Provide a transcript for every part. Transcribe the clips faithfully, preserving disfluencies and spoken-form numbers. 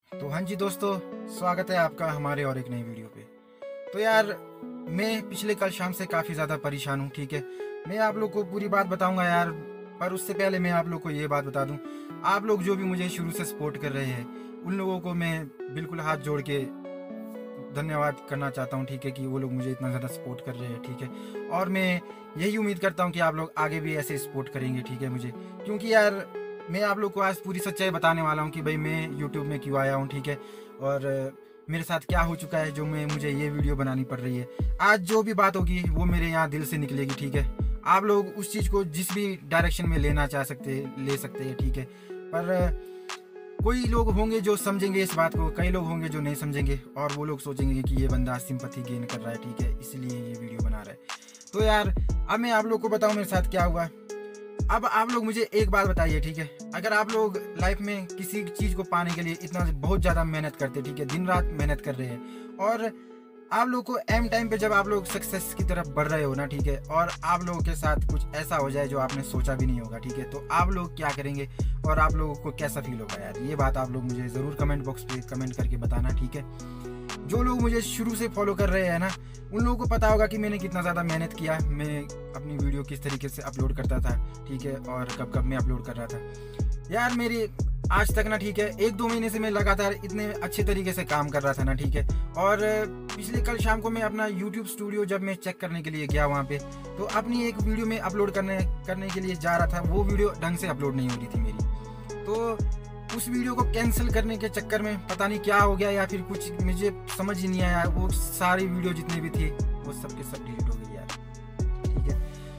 तो हाँ जी दोस्तों, स्वागत है आपका हमारे और एक नई वीडियो पे। तो यार, मैं पिछले कल शाम से काफ़ी ज़्यादा परेशान हूँ। ठीक है, मैं आप लोग को पूरी बात बताऊंगा यार, पर उससे पहले मैं आप लोग को ये बात बता दूं, आप लोग जो भी मुझे शुरू से सपोर्ट कर रहे हैं उन लोगों को मैं बिल्कुल हाथ जोड़ के धन्यवाद करना चाहता हूँ। ठीक है, कि वो लोग मुझे इतना ज़्यादा सपोर्ट कर रहे हैं। ठीक है, और मैं यही उम्मीद करता हूँ कि आप लोग आगे भी ऐसे सपोर्ट करेंगे। ठीक है मुझे, क्योंकि यार मैं आप लोग को आज पूरी सच्चाई बताने वाला हूँ कि भाई मैं यूट्यूब में क्यों आया हूँ। ठीक है, और मेरे साथ क्या हो चुका है जो मैं मुझे ये वीडियो बनानी पड़ रही है। आज जो भी बात होगी वो मेरे यहाँ दिल से निकलेगी। ठीक है, आप लोग उस चीज़ को जिस भी डायरेक्शन में लेना चाह सकते ले सकते हैं। ठीक है, पर कोई लोग होंगे जो समझेंगे इस बात को, कई लोग होंगे जो नहीं समझेंगे और वो लोग सोचेंगे कि ये बंदा सिंपैथी गेन कर रहा है। ठीक है, इसलिए ये वीडियो बना रहा है। तो यार, अब मैं आप लोग को बताऊं मेरे साथ क्या हुआ। अब आप लोग मुझे एक बात बताइए। ठीक है, अगर आप लोग लाइफ में किसी चीज़ को पाने के लिए इतना बहुत ज़्यादा मेहनत करते, ठीक है, दिन रात मेहनत कर रहे हैं, और आप लोग को एम टाइम पे जब आप लोग सक्सेस की तरफ बढ़ रहे हो ना, ठीक है, और आप लोगों के साथ कुछ ऐसा हो जाए जो आपने सोचा भी नहीं होगा, ठीक है, तो आप लोग क्या करेंगे और आप लोगों को कैसा फील होगा यार। ये बात आप लोग मुझे ज़रूर कमेंट बॉक्स पे कमेंट करके बताना। ठीक है, जो लोग मुझे शुरू से फॉलो कर रहे हैं ना, उन लोगों को पता होगा कि मैंने कितना ज़्यादा मेहनत किया, मैं अपनी वीडियो किस तरीके से अपलोड करता था। ठीक है, और कब कब मैं अपलोड कर रहा था यार। मेरी आज तक ना, ठीक है, एक दो महीने से मैं लगातार इतने अच्छे तरीके से काम कर रहा था ना, ठीक है, और पिछले कल शाम को मैं अपना यूट्यूब स्टूडियो जब मैं चेक करने के लिए गया वहाँ पे, तो अपनी एक वीडियो में अपलोड करने करने के लिए जा रहा था, वो वीडियो ढंग से अपलोड नहीं हो रही थी मेरी। तो उस वीडियो को कैंसिल करने के चक्कर में पता नहीं क्या हो गया, या फिर कुछ मुझे समझ ही नहीं आया, वो सारी वीडियो जितने भी थे वो सब के सब डिलीट हो गई यार। ठीक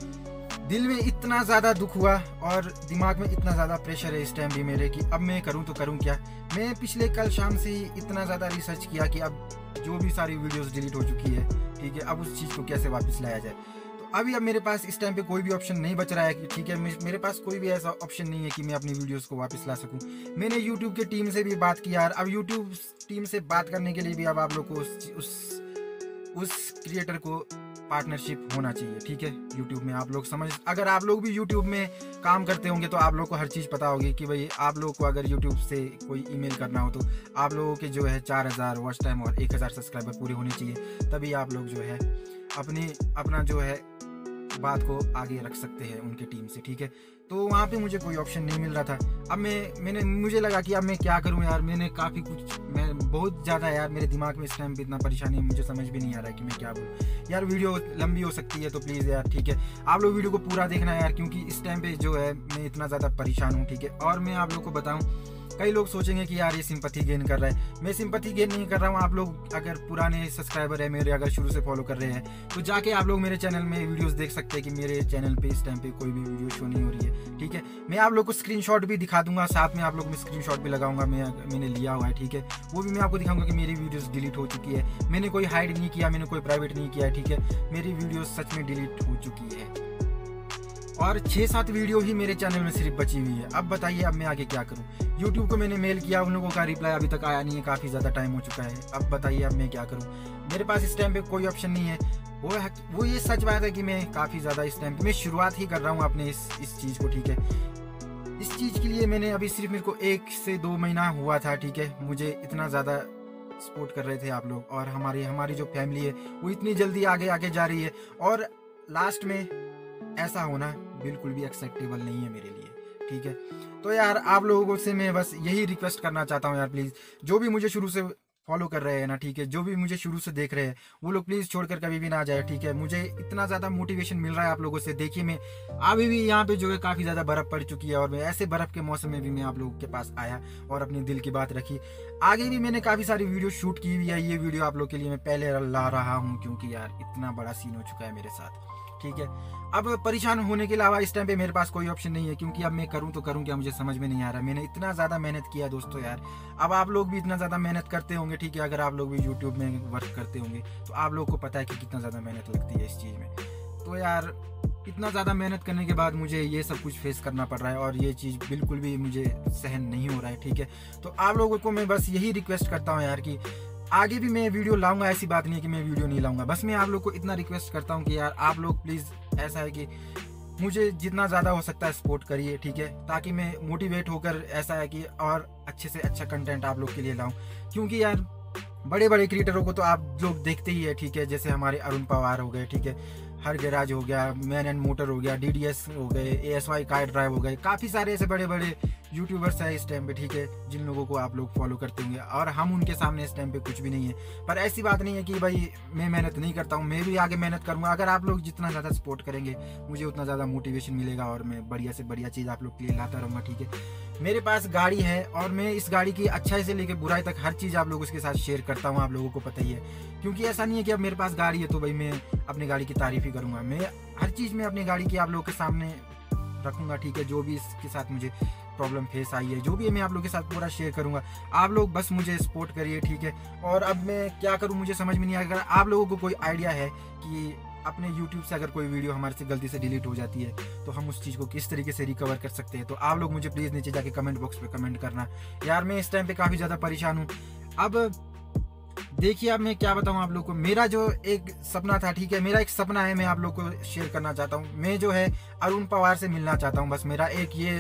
है, दिल में इतना ज़्यादा दुख हुआ और दिमाग में इतना ज़्यादा प्रेशर है इस टाइम भी मेरे कि अब मैं करूँ तो करूँ क्या। मैं पिछले कल शाम से ही इतना ज़्यादा रिसर्च किया कि अब जो भी सारी वीडियोस डिलीट हो चुकी है, ठीक है, अब उस चीज़ को कैसे वापस लाया जाए। तो अभी अब मेरे पास इस टाइम पे कोई भी ऑप्शन नहीं बच रहा है कि, ठीक है, मेरे पास कोई भी ऐसा ऑप्शन नहीं है कि मैं अपनी वीडियोस को वापस ला सकूं। मैंने यूट्यूब के टीम से भी बात की यार। अब यूट्यूब टीम से बात करने के लिए भी अब आप लोग को उस उस, उस क्रिएटर को पार्टनरशिप होना चाहिए। ठीक है, यूट्यूब में आप लोग समझ, अगर आप लोग भी यूट्यूब में काम करते होंगे तो आप लोग को हर चीज़ पता होगी कि भाई आप लोग को अगर यूट्यूब से कोई ईमेल करना हो तो आप लोगों के जो है चार हज़ार वॉच टाइम और एक हज़ार सब्सक्राइबर पूरे होने चाहिए, तभी आप लोग जो है अपनी अपना जो है बात को आगे रख सकते हैं उनके टीम से। ठीक है, तो वहाँ पे मुझे कोई ऑप्शन नहीं मिल रहा था। अब मैं मैंने मुझे लगा कि अब मैं क्या करूँ यार। मैंने काफ़ी कुछ, मैं बहुत ज़्यादा यार, मेरे दिमाग में इस टाइम पे इतना परेशानी है, मुझे समझ भी नहीं आ रहा है कि मैं क्या बोलूँ यार। वीडियो लंबी हो सकती है तो प्लीज़ यार, ठीक है, आप लोग वीडियो को पूरा देखना यार, क्योंकि इस टाइम पे जो है मैं इतना ज़्यादा परेशान हूँ। ठीक है, और मैं आप लोग को बताऊँ, कई लोग सोचेंगे कि यार ये सिंपैथी गेन कर रहा है। मैं सिंपैथी गेन नहीं कर रहा हूँ। आप लोग अगर पुराने सब्सक्राइबर है मेरे, अगर शुरू से फॉलो कर रहे हैं, तो जाके आप लोग मेरे चैनल में वीडियोस देख सकते हैं कि मेरे चैनल पे इस टाइम पे कोई भी वीडियो शो नहीं हो रही है। ठीक है, मैं आप लोग को स्क्रीनशॉट भी दिखा दूंगा, साथ में आप लोग में स्क्रीनशॉट भी लगाऊंगा, मैं मैंने लिया हुआ है। ठीक है, वो भी मैं आपको दिखाऊंगा कि मेरी वीडियोस डिलीट हो चुकी है। मैंने कोई हाइड नहीं किया, मैंने कोई प्राइवेट नहीं किया है। ठीक है, मेरी वीडियोस सच में डिलीट हो चुकी है और छः सात वीडियो ही मेरे चैनल में सिर्फ बची हुई है। अब बताइए अब मैं आगे क्या करूं। यूट्यूब को मैंने मेल किया, उन लोगों का रिप्लाई अभी तक आया नहीं है, काफ़ी ज़्यादा टाइम हो चुका है। अब बताइए अब मैं क्या करूं। मेरे पास इस टाइम पे कोई ऑप्शन नहीं है। वो है वो ये सच बात है कि मैं काफ़ी ज़्यादा इस टाइम पे मैं शुरुआत ही कर रहा हूँ अपने इस इस चीज़ को। ठीक है, इस चीज़ के लिए मैंने अभी सिर्फ मेरे को एक से दो महीना हुआ था। ठीक है, मुझे इतना ज़्यादा सपोर्ट कर रहे थे आप लोग, और हमारी हमारी जो फैमिली है वो इतनी जल्दी आगे आगे जा रही है, और लास्ट में ऐसा होना बिल्कुल भी एक्सेप्टेबल नहीं है मेरे लिए। ठीक है, तो यार आप लोगों से मैं बस यही रिक्वेस्ट करना चाहता हूँ यार, प्लीज़ जो भी मुझे शुरू से फॉलो कर रहे हैं ना, ठीक है, जो भी मुझे शुरू से देख रहे हैं, वो लोग प्लीज़ छोड़कर कभी भी ना जाए। ठीक है, मुझे इतना ज़्यादा मोटिवेशन मिल रहा है आप लोगों से। देखिए, मैं अभी भी यहाँ पे जो है काफ़ी ज़्यादा बर्फ़ पड़ चुकी है, और मैं ऐसे बर्फ़ के मौसम में भी मैं आप लोगों के पास आया और अपने दिल की बात रखी। आगे भी मैंने काफ़ी सारी वीडियो शूट की हुई है। ये वीडियो आप लोग के लिए मैं पहले ला रहा हूँ, क्योंकि यार इतना बड़ा सीन हो चुका है मेरे साथ। ठीक है, अब परेशान होने के अलावा इस टाइम पे मेरे पास कोई ऑप्शन नहीं है, क्योंकि अब मैं करूं तो करूं क्या, मुझे समझ में नहीं आ रहा। मैंने इतना ज़्यादा मेहनत किया दोस्तों यार। अब आप लोग भी इतना ज़्यादा मेहनत करते होंगे, ठीक है, अगर आप लोग भी यूट्यूब में वर्क करते होंगे तो आप लोग को पता है कि कितना ज़्यादा मेहनत लगती है इस चीज़ में। तो यार इतना ज़्यादा मेहनत करने के बाद मुझे ये सब कुछ फेस करना पड़ रहा है, और ये चीज़ बिल्कुल भी मुझे सहन नहीं हो रहा है। ठीक है, तो आप लोगों को मैं बस यही रिक्वेस्ट करता हूँ यार कि आगे भी मैं वीडियो लाऊंगा, ऐसी बात नहीं है कि मैं वीडियो नहीं लाऊंगा। बस मैं आप लोग को इतना रिक्वेस्ट करता हूँ कि यार आप लोग प्लीज़, ऐसा है कि मुझे जितना ज़्यादा हो सकता है सपोर्ट करिए, ठीक है, ताकि मैं मोटिवेट होकर ऐसा है कि और अच्छे से अच्छा कंटेंट आप लोग के लिए लाऊं। क्योंकि यार बड़े बड़े क्रिएटरों को तो आप लोग देखते ही है, ठीक है, जैसे हमारे अरुण पवार हो गए, ठीक है, हर गैराज हो गया, मैन एंड मोटर हो गया, डी डी एस हो गए, A S Y car drive हो गए, काफ़ी सारे ऐसे बड़े बड़े यूट्यूबर्स हैं इस टाइम पे, ठीक है, जिन लोगों को आप लोग फॉलो करते होंगे, और हम उनके सामने इस टाइम पे कुछ भी नहीं है। पर ऐसी बात नहीं है कि भाई मैं मेहनत नहीं करता हूँ, मैं भी आगे मेहनत करूँगा। अगर आप लोग जितना ज़्यादा सपोर्ट करेंगे मुझे उतना ज़्यादा मोटिवेशन मिलेगा और मैं बढ़िया से बढ़िया चीज़ आप लोग के लिए लाता रहूँगा, ठीक है। मेरे पास गाड़ी है और मैं इस गाड़ी की अच्छाई से लेकर बुराई तक हर चीज़ आप लोगों के साथ शेयर करता हूँ, आप लोगों को पता ही है। क्योंकि ऐसा नहीं है कि अब मेरे पास गाड़ी है तो भाई मैं अपनी गाड़ी की तारीफ़ ही करूँगा। मैं हर चीज़ में अपनी गाड़ी की आप लोगों के सामने रखूँगा, ठीक है। जो भी इसके साथ मुझे प्रॉब्लम फेस आई है, जो भी है, मैं आप लोगों के साथ पूरा शेयर करूँगा। आप लोग बस मुझे सपोर्ट करिए, ठीक है। और अब मैं क्या करूँ मुझे समझ में नहीं आया। अगर आप लोगों को कोई आइडिया है कि अपने यूट्यूब से अगर कोई वीडियो हमारे से गलती से डिलीट हो जाती है तो हम उस चीज़ को किस तरीके से रिकवर कर सकते हैं, तो आप लोग मुझे प्लीज़ नीचे जाके कमेंट बॉक्स पे कमेंट करना। यार मैं इस टाइम पे काफ़ी ज़्यादा परेशान हूँ। अब देखिए, अब मैं क्या बताऊँ आप लोग को, मेरा जो एक सपना था, ठीक है, मेरा एक सपना है, मैं आप लोग को शेयर करना चाहता हूँ। मैं जो है अरुण पवार से मिलना चाहता हूँ। बस मेरा एक ये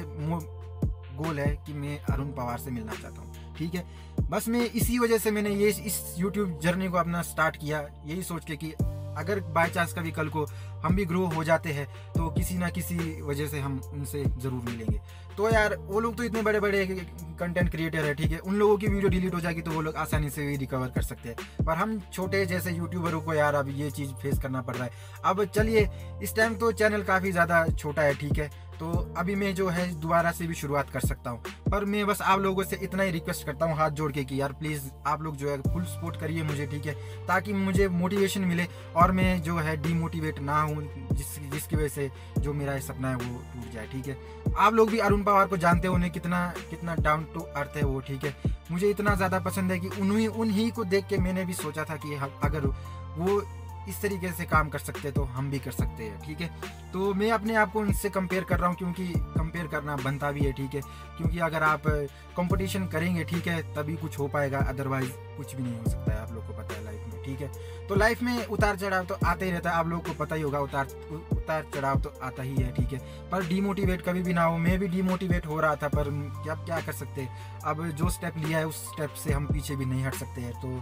गोल है कि मैं अरुण पवार से मिलना चाहता हूँ, ठीक है। बस मैं इसी वजह से मैंने ये इस यूट्यूब जर्नी को अपना स्टार्ट किया, यही सोच के कि अगर बाय चांस कभी कल को हम भी ग्रो हो जाते हैं तो किसी ना किसी वजह से हम उनसे ज़रूर मिलेंगे। तो यार वो लोग तो इतने बड़े बड़े कंटेंट क्रिएटर है, ठीक है, उन लोगों की वीडियो डिलीट हो जाएगी तो वो लोग आसानी से भी रिकवर कर सकते हैं। पर हम छोटे जैसे यूट्यूबरों को यार अब ये चीज़ फेस करना पड़ रहा है। अब चलिए, इस टाइम तो चैनल काफ़ी ज़्यादा छोटा है, ठीक है, तो अभी मैं जो है दोबारा से भी शुरुआत कर सकता हूँ। पर मैं बस आप लोगों से इतना ही रिक्वेस्ट करता हूँ हाथ जोड़ के कि यार प्लीज़ आप लोग जो है फुल सपोर्ट करिए मुझे, ठीक है, ताकि मुझे मोटिवेशन मिले और मैं जो है डीमोटिवेट ना हूँ, जिस जिसकी वजह से जो मेरा सपना है वो टूट जाए, ठीक है। आप लोग भी अरुण पवार को जानते हो, उन्हें कितना कितना डाउन टू अर्थ है वो, ठीक है। मुझे इतना ज़्यादा पसंद है कि उन्हीं उन्हीं को देख के मैंने भी सोचा था कि अगर वो इस तरीके से काम कर सकते हैं तो हम भी कर सकते हैं, ठीक है। तो मैं अपने आप को उनसे कंपेयर कर रहा हूँ, क्योंकि कंपेयर करना बनता भी है, ठीक है। क्योंकि अगर आप कंपटीशन करेंगे, ठीक है, तभी कुछ हो पाएगा, अदरवाइज कुछ भी नहीं हो सकता है, आप लोग को पता है लाइफ में, ठीक है। तो लाइफ में उतार चढ़ाव तो आते ही रहता है, आप लोग को पता ही होगा, उतार उतार चढ़ाव तो आता ही है, ठीक है। पर डीमोटिवेट कभी भी ना हो। मैं भी डीमोटिवेट हो रहा था, पर क्या क्या कर सकते हैं। अब जो स्टेप लिया है उस स्टेप से हम पीछे भी नहीं हट सकते हैं। तो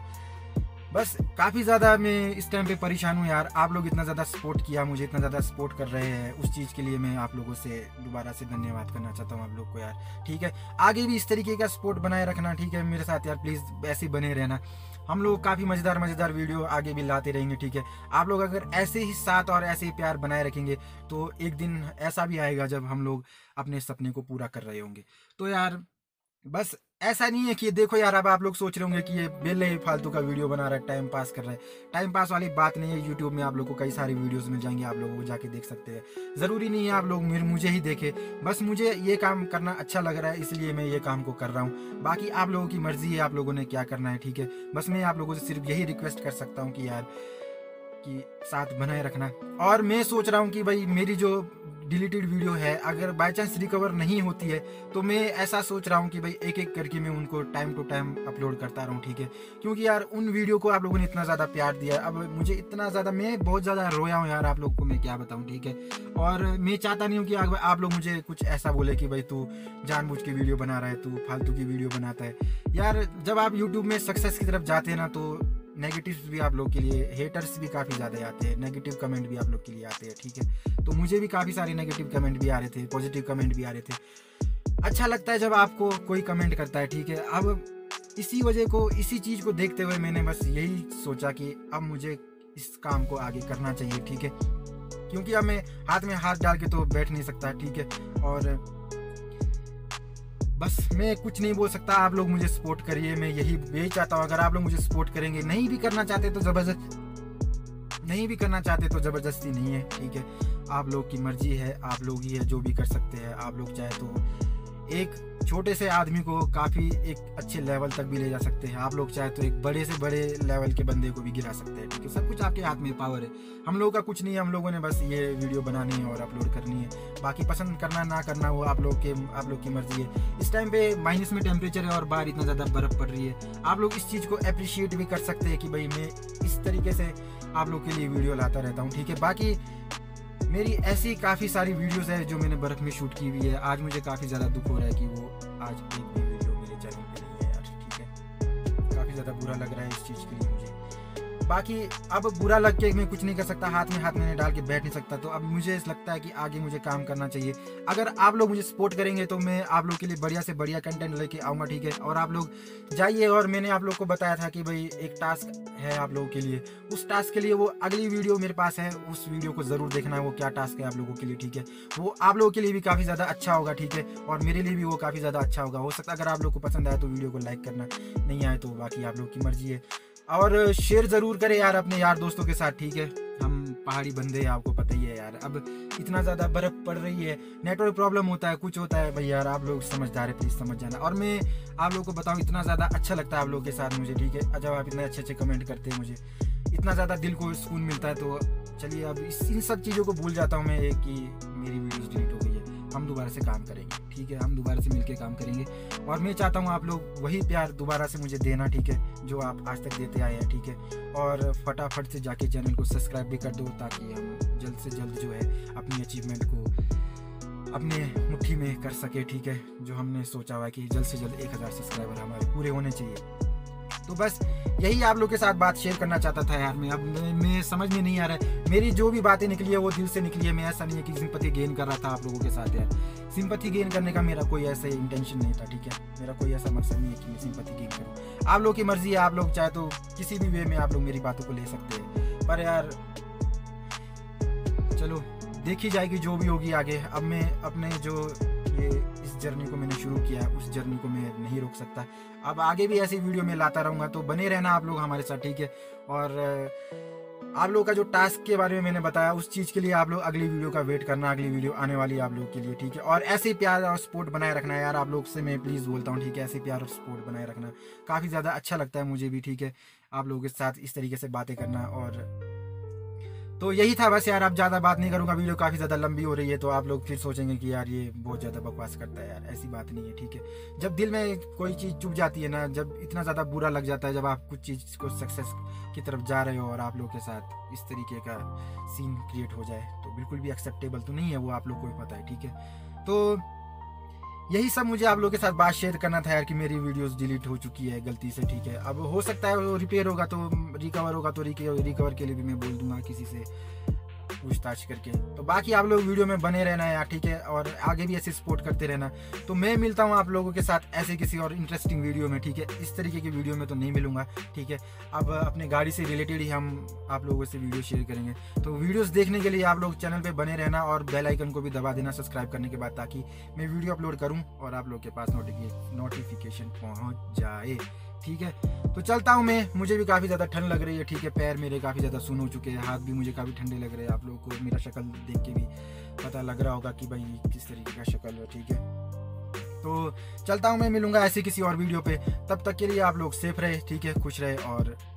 बस काफ़ी ज़्यादा मैं इस टाइम पे परेशान हूँ यार। आप लोग इतना ज़्यादा सपोर्ट किया, मुझे इतना ज़्यादा सपोर्ट कर रहे हैं, उस चीज़ के लिए मैं आप लोगों से दोबारा से धन्यवाद करना चाहता हूँ आप लोग को यार, ठीक है। आगे भी इस तरीके का सपोर्ट बनाए रखना, ठीक है, मेरे साथ यार प्लीज़ ऐसे ही बने रहना। हम लोग काफ़ी मज़ेदार मज़ेदार वीडियो आगे भी लाते रहेंगे, ठीक है। आप लोग अगर ऐसे ही साथ और ऐसे ही प्यार बनाए रखेंगे तो एक दिन ऐसा भी आएगा जब हम लोग अपने सपने को पूरा कर रहे होंगे। तो यार बस ऐसा नहीं है कि देखो यार, अब आप लोग सोच रहे होंगे कि ये बेले ही फालतू का वीडियो बना रहा है, टाइम पास कर रहा है। टाइम पास वाली बात नहीं है। यूट्यूब में आप लोग को कई सारी वीडियोस मिल जाएंगे, आप लोगों को जाके देख सकते हैं। ज़रूरी नहीं है आप लोग मेरे मुझे ही देखें, बस मुझे ये काम करना अच्छा लग रहा है इसलिए मैं ये काम को कर रहा हूँ। बाकी आप लोगों की मर्जी है, आप लोगों ने क्या करना है, ठीक है। बस मैं आप लोगों से सिर्फ यही रिक्वेस्ट कर सकता हूँ कि यार कि साथ बनाए रखना। और मैं सोच रहा हूँ कि भाई मेरी जो डिलीटेड वीडियो है अगर बाय चांस रिकवर नहीं होती है तो मैं ऐसा सोच रहा हूँ कि भाई एक एक करके मैं उनको टाइम टू टाइम अपलोड करता रहूँ, ठीक है। क्योंकि यार उन वीडियो को आप लोगों ने इतना ज़्यादा प्यार दिया, अब मुझे इतना ज़्यादा, मैं बहुत ज़्यादा रोया हूँ यार, आप लोग को मैं क्या बताऊँ, ठीक है। और मैं चाहता नहीं हूँ कि आप लोग मुझे कुछ ऐसा बोले कि भाई तू जानबूझ के वीडियो बना रहा है, तू फालतू की वीडियो बनाता है। यार जब आप यूट्यूब में सक्सेस की तरफ जाते हैं ना तो नेगेटिव्स भी आप लोग के लिए, हेटर्स भी काफ़ी ज़्यादा आते हैं, नेगेटिव कमेंट भी आप लोग के लिए आते हैं, ठीक है। तो मुझे भी काफ़ी सारे नेगेटिव कमेंट भी आ रहे थे, पॉजिटिव कमेंट भी आ रहे थे। अच्छा लगता है जब आपको कोई कमेंट करता है, ठीक है। अब इसी वजह को, इसी चीज़ को देखते हुए मैंने बस यही सोचा कि अब मुझे इस काम को आगे करना चाहिए, ठीक है। क्योंकि अब मैं हाथ में हाथ डाल के तो बैठ नहीं सकता, ठीक है। और बस मैं कुछ नहीं बोल सकता, आप लोग मुझे सपोर्ट करिए, मैं यही यही चाहता हूँ। अगर आप लोग मुझे सपोर्ट करेंगे, नहीं भी करना चाहते तो ज़बरदस्त नहीं भी करना चाहते तो ज़बरदस्ती नहीं है, ठीक है। आप लोग की मर्जी है, आप लोग ही है जो भी कर सकते हैं। आप लोग चाहे तो एक छोटे से आदमी को काफ़ी एक अच्छे लेवल तक भी ले जा सकते हैं, आप लोग चाहे तो एक बड़े से बड़े लेवल के बंदे को भी गिरा सकते हैं, ठीक है। सब कुछ आपके हाथ में पावर है। हम लोगों का कुछ नहीं है, हम लोगों ने बस ये वीडियो बनानी है और अपलोड करनी है। बाकी पसंद करना ना करना वो आप लोग के आप लोग की मर्जी है। इस टाइम पे माइनस में टेम्परेचर है और बाहर इतना ज़्यादा बर्फ़ पड़ रही है। आप लोग इस चीज़ को अप्रिशिएट भी कर सकते हैं कि भाई मैं इस तरीके से आप लोग के लिए वीडियो लाता रहता हूँ, ठीक है। बाकी मेरी ऐसी काफ़ी सारी वीडियोस है जो मैंने बर्फ़ में शूट की हुई है। आज मुझे काफ़ी ज़्यादा दुख हो रहा है कि वो आज एक भी वीडियो मेरे चैनल पे नहीं है यार, ठीक है। काफ़ी ज़्यादा बुरा लग रहा है इस चीज़ के लिए मुझे। बाकी अब बुरा लग के मैं कुछ नहीं कर सकता, हाथ में हाथ मैंने डाल के बैठ नहीं सकता। तो अब मुझे लगता है कि आगे मुझे काम करना चाहिए। अगर आप लोग मुझे सपोर्ट करेंगे तो मैं आप लोग के लिए बढ़िया से बढ़िया कंटेंट लेके आऊँगा, ठीक है। और आप लोग जाइए, और मैंने आप लोग को बताया था कि भाई एक टास्क है आप लोगों के लिए, उस टास्क के लिए वो अगली वीडियो मेरे पास है, उस वीडियो को ज़रूर देखना है। वो क्या टास्क है आप लोगों के लिए, ठीक है। वो आप लोगों के लिए भी काफ़ी ज़्यादा अच्छा होगा, ठीक है, और मेरे लिए भी वो काफ़ी ज़्यादा अच्छा होगा। हो सकता है अगर आप लोग को पसंद आए तो वीडियो को लाइक करना, नहीं आए तो बाकी आप लोग की मर्जी है। और शेयर ज़रूर करें यार अपने यार दोस्तों के साथ, ठीक है। हम पहाड़ी बंदे हैं, आपको पता ही है यार। अब इतना ज़्यादा बर्फ़ पड़ रही है, नेटवर्क प्रॉब्लम होता है, कुछ होता है भाई यार, आप लोग समझदार है, प्लीज़ समझ जाना। और मैं आप लोगों को बताऊं, इतना ज़्यादा अच्छा लगता है आप लोगों के साथ मुझे, ठीक है। जब आप इतने अच्छे अच्छे कमेंट करते हैं, मुझे इतना ज़्यादा दिल को सुकून मिलता है। तो चलिए अब इस इन सब चीज़ों को भूल जाता हूँ मैं कि मेरी वीडियोज़ डिलीट हो गई है। हम दोबारा से काम करेंगे, ठीक है। हम दोबारा से मिलके काम करेंगे, और मैं चाहता हूँ आप लोग वही प्यार दोबारा से मुझे देना, ठीक है, जो आप आज तक देते आए हैं, ठीक है। और फटाफट से जाके चैनल को सब्सक्राइब भी कर दो, ताकि हम जल्द से जल्द जो है अपनी अचीवमेंट को अपने मुट्ठी में कर सके, ठीक है। जो हमने सोचा हुआ है कि जल्द से जल्द एक हज़ार सब्सक्राइबर हमारे पूरे होने चाहिए। तो बस यही आप लोग के साथ बात शेयर करना चाहता था यार मैं। अब मैं, मैं समझ में नहीं आ रहा है, मेरी जो भी बातें निकली है वो दिल से निकली है। मैं ऐसा नहीं है कि सिंपैथी गेन कर रहा था आप लोगों के साथ यार। सिंपैथी गेन करने का मेरा कोई ऐसा इंटेंशन नहीं था, ठीक है। मेरा कोई ऐसा मकसद नहीं है कि मैं सिंपैथी गेन करूँ। आप लोग की मर्जी है, आप लोग चाहे तो किसी भी वे में आप लोग मेरी बातों को ले सकते हैं, पर यार चलो देखी जाएगी जो भी होगी आगे। अब मैं अपने जो ये इस जर्नी को मैंने शुरू किया है, उस जर्नी को मैं नहीं रोक सकता। अब आगे भी ऐसी वीडियो में लाता रहूँगा, तो बने रहना आप लोग हमारे साथ, ठीक है। और आप लोगों का जो टास्क के बारे में मैंने बताया, उस चीज़ के लिए आप लोग अगली वीडियो का वेट करना, अगली वीडियो आने वाली है आप लोगों के लिए, ठीक है। और ऐसे प्यार और सपोर्ट बनाए रखना है यार, आप लोग से मैं प्लीज़ बोलता हूँ, ठीक है। ऐसे प्यार और सपोर्ट बनाए रखना काफ़ी ज़्यादा अच्छा लगता है मुझे भी, ठीक है, आप लोगों के साथ इस तरीके से बातें करना। और तो यही था बस यार। अब ज़्यादा बात नहीं करूँगा, वीडियो काफ़ी ज़्यादा लंबी हो रही है, तो आप लोग फिर सोचेंगे कि यार ये बहुत ज़्यादा बकवास करता है यार। ऐसी बात नहीं है, ठीक है। जब दिल में कोई चीज़ चुभ जाती है ना, जब इतना ज़्यादा बुरा लग जाता है, जब आप कुछ चीज़ को सक्सेस की तरफ जा रहे हो और आप लोग के साथ इस तरीके का सीन क्रिएट हो जाए, तो बिल्कुल भी एक्सेप्टेबल तो नहीं है, वो आप लोग को भी पता है, ठीक है। तो यही सब मुझे आप लोगों के साथ बात शेयर करना था यार, कि मेरी वीडियोस डिलीट हो चुकी है गलती से, ठीक है। अब हो सकता है वो रिपेयर होगा तो रिकवर होगा, तो रिकवर के लिए भी मैं बोल दूंगा किसी से पूछताछ करके। तो बाकी आप लोग वीडियो में बने रहना यार, ठीक है, और आगे भी ऐसे सपोर्ट करते रहना। तो मैं मिलता हूँ आप लोगों के साथ ऐसे किसी और इंटरेस्टिंग वीडियो में, ठीक है। इस तरीके की वीडियो में तो नहीं मिलूंगा, ठीक है। अब अपने गाड़ी से रिलेटेड ही हम आप लोगों से वीडियो शेयर करेंगे। तो वीडियोस देखने के लिए आप लोग चैनल पे बने रहना, और बेल आइकन को भी दबा देना सब्सक्राइब करने के बाद, ताकि मैं वीडियो अपलोड करूँ और आप लोग के पास नोटिफिकेशन पहुँच जाए, ठीक है। तो चलता हूँ मैं, मुझे भी काफ़ी ज़्यादा ठंड लग रही है, ठीक है। पैर मेरे काफ़ी ज़्यादा सुन हो चुके हैं, हाथ भी मुझे काफ़ी ठंडे लग रहे हैं। आप लोगों को मेरा शक्ल देख के भी पता लग रहा होगा कि भाई किस तरीके का शक्ल है, ठीक है। तो चलता हूँ मैं, मिलूंगा ऐसे किसी और वीडियो पे। तब तक के लिए आप लोग सेफ रहे, ठीक है, खुश रहे और